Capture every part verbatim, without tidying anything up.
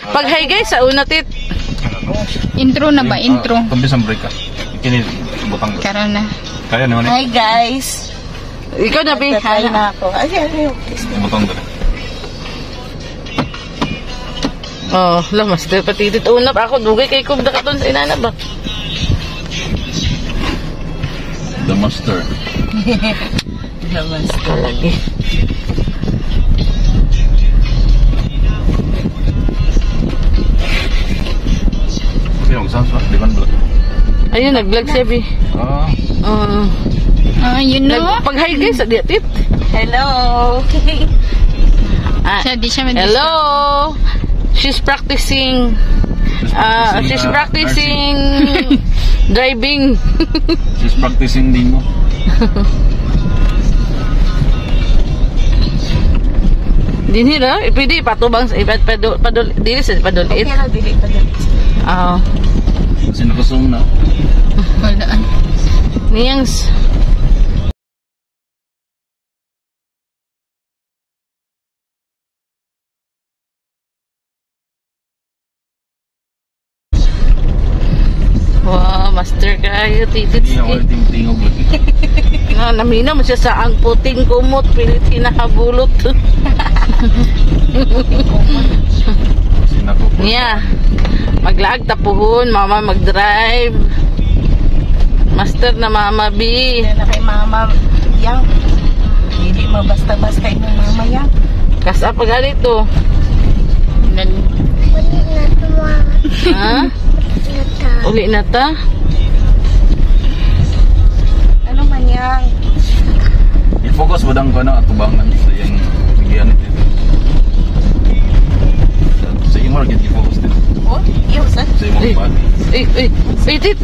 Pag hi guys, sa una tit. Intro na ba? Intro. Kumbis ang break ka. Kini butang. Karon na. Kaya naman Hi guys. Ikaw na bi. Hi na ako. Ay, ay, butang dali. Oh, lah master pati tit una pa ako dugay kay kog dakaton sa inana ba. The master. The master lagi. Yung saan di man vlog. Ayun nag-vlog siya bi. Ah. Uh, Ah, you know. Pag hi guys, sa tit. Hello. Ah, Siya di siya mag- hello. She's practicing. Ah, uh, she's practicing driving. She's practicing din mo. Dinhi ra, pwede patubang sa ibat padul padul dili sa padulit. Okay na, dili pa dili. Ah. Kasi nakasung na. Wala. Niyang wow, master kayo, titit. Hindi ako yung tingog lagi. Na, namina mo siya sa ang puting kumot, pilit hinahabulot. Sinako po. Niya, maglaag tapuhon, mama mag-drive. Master na mama B. Hindi na kay mama yang. Hindi mo basta-basta yung mama yang. Kasa pa ganito. Ha? Uli na ta? Ano man yang? I-focus mo dang ko na atubangan sa yung bigyan nito. Sa iyo mo lagi i-focus dito. Oh, iyo sa. Sa iyo mo Eh, body. eh, eh, eh, tit.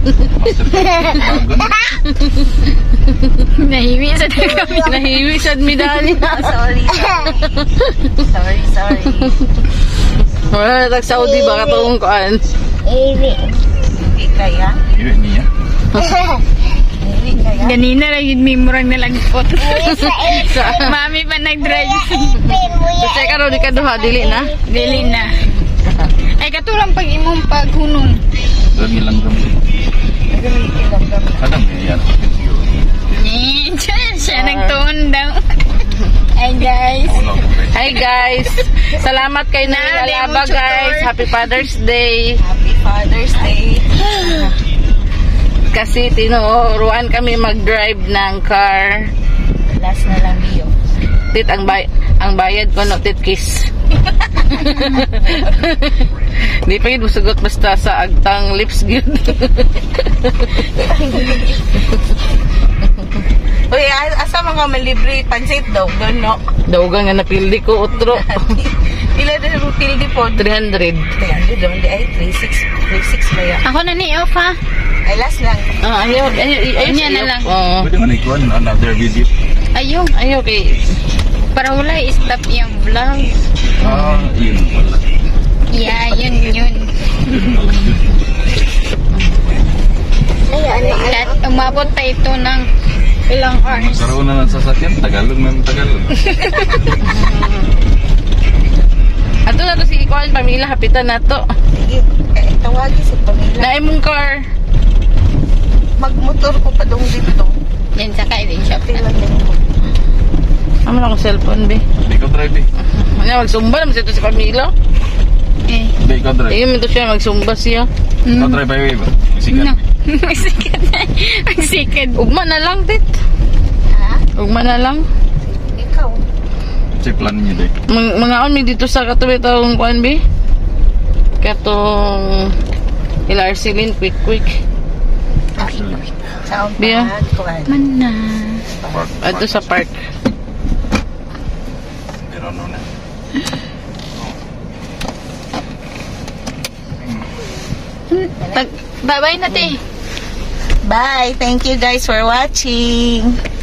Nahiwi sa kami. Nahiwi sa medalya. Sorry, sorry. Sorry, sorry. Wala na tag-Saudi ba katong kuan? Hindi kaya. Iwi niya. Hindi kaya. Ganina lang yung memorang nalagpot. Mami pa nag-drive. Kasi karon di ka duha dili na. Dili na. Ay katulang pag imong paghunong. Lagi lang kami. Kadang may yan. Eh, siya, siya nagtuon daw. Hi guys. Hi guys. Salamat kay Nalalaba guys. Happy Father's Day. Happy Father's Day. Kasi tinuruan kami mag-drive ng car. Last na lang iyo. Tit ang bay ang bayad ko no tit kiss. Di pa yun musugot basta sa agtang lips good. Uy, asa mga malibre pansit daw doon no? Daugan nga napildi ko utro. Ila din ang pildi po. three hundred. Kaya doon di ay three six ba yan? Ako na ni off ha. Ay last lang. Ah, ayaw, ayaw, ayaw, Anya na lang. Oh. Pwede man ikuan another video. Ayaw. Ayaw kay Para wala i-stop yung vlog. Ah, yun wala. Yeah, yun yun. At umabot pa ito ng ilang hours. Karoon na ng sasakyan, Tagalog ng Tagalog. ato na to si Kuan pamilya hapitan na to. Sige, eh, tawagin sa pamilya. Na imong car. Magmotor ko pa doon dito. Yan sakay din siya. Tila din ko. Amo na akong cellphone be. Hindi ko drive eh. Ano magsumba naman siya to si pamilya. Eh. Hindi ko drive. Ayun man to siya magsumba siya. Ikaw drive highway ba? Sikat. No. Magsikat na. Magsikat. Ugma na lang tit. Ha? Ugma na lang. Ikaw. Kasi plan niyo deh. Mga mga on mi dito sa katubi taong Kuan be. Katong L R C Lin quick quick. Sound Bia. pad. Kuwan. Mana. Park. Ato sa park. Pero ano na. Bye-bye na te. Bye. Thank you guys for watching.